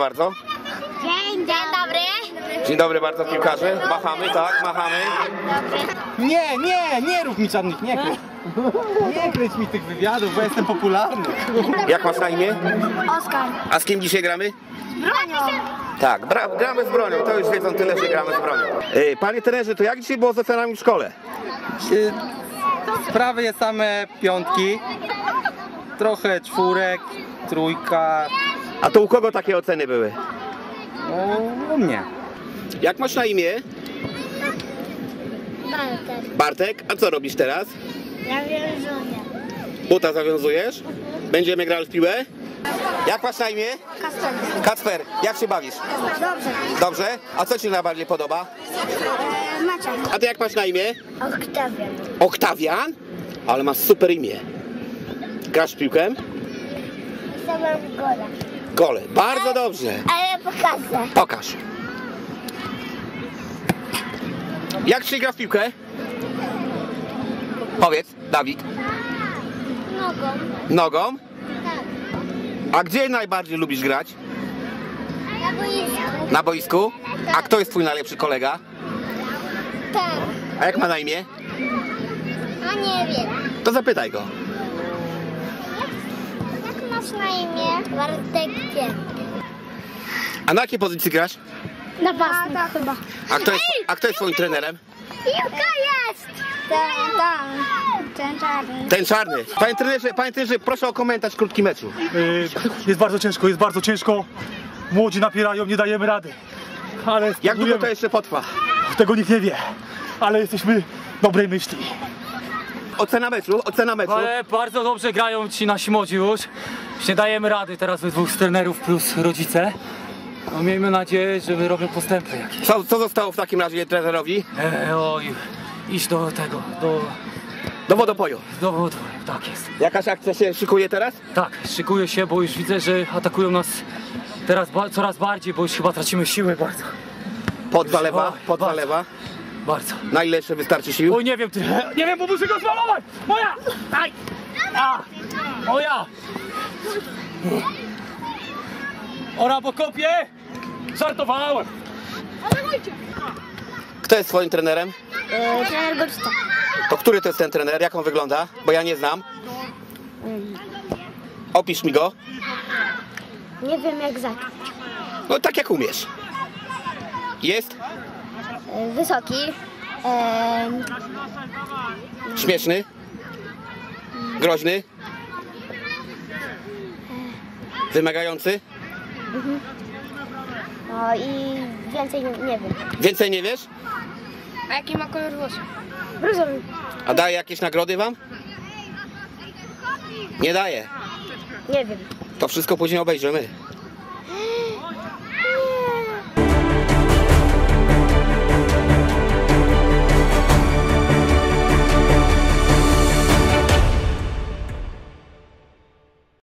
bardzo. Dzień dobry. Dzień dobry bardzo, piłkarze. Machamy, tak, machamy. Nie rób mi żadnych, nie kryć. Nie kryć mi tych wywiadów, bo jestem popularny. Jak masz na imię? Oskar. A z kim dzisiaj gramy? Bronią. Tak, gramy z bronią, to już wiedzą tyle, że gramy z bronią. Panie trenerze, to jak dzisiaj było z ocenami w szkole? Sprawy jest same piątki, trochę czwórek, trójka. A to u kogo takie oceny były? U mnie. Jak masz na imię? Bartek. Bartek, a co robisz teraz? Ja wierzę. Buta zawiązujesz? Będziemy grali w piłę? Jak masz na imię? Kasper. Kacper, jak się bawisz? Dobrze. Dobrze? A co ci najbardziej podoba? Maciek. A ty jak masz na imię? Oktawian. Oktawian? Ale masz super imię. Grasz w piłkę? Pisałem gola. Gole. Bardzo dobrze. Ale pokażę. Pokaż. Jak się gra w piłkę? Powiedz, Dawid. Nogą. Nogą? Tak. A gdzie najbardziej lubisz grać? Na boisku. Na boisku? A kto jest twój najlepszy kolega? Tak. A jak ma na imię? A nie wiem. To zapytaj go. Jak masz na imię? Bartek Piękny. A na jakiej pozycji grasz? Napastnik chyba. A kto jest twoim trenerem? Piłka jest! Ten czarny. Ten czarny. Panie trenerze, proszę o komentarz krótki meczu. Jest bardzo ciężko. Młodzi napierają, nie dajemy rady. Ale Jak długo spróbujemy. to jeszcze potrwa? Tego nikt nie wie. Ale jesteśmy dobrej myśli. Ocena meczu. Ale bardzo dobrze grają ci nasi młodzi już. Już nie dajemy rady teraz we dwóch z trenerów plus rodzice. No, miejmy nadzieję, że robią postępy jakieś. Co zostało w takim razie trenerowi? Oj, iść do tego, Do wodopoju. do wodu, tak jest. Jakaś akcja się szykuje teraz? Tak, szykuję się, bo już widzę, że atakują nas teraz coraz bardziej, bo już chyba tracimy siły bardzo. Pod zalewa. Bardzo. Na ile jeszcze wystarczy sił? Oj, nie wiem, bo muszę go zmalować! Moja! Aj! A! Moja! Ora, bo kopię! Żartowałem! Kto jest twoim trenerem? Trener Goczysta. To który to jest ten trener? Jak on wygląda? Bo ja nie znam. Opisz mi go. Nie wiem jak zacząć. No tak jak umiesz. Jest? Wysoki. Śmieszny? Groźny? Wymagający? No i więcej nie wiem. Więcej nie wiesz? A jaki ma kolor włosów? Różowy. A daje jakieś nagrody wam? Nie daje. Nie wiem. To wszystko później obejrzymy.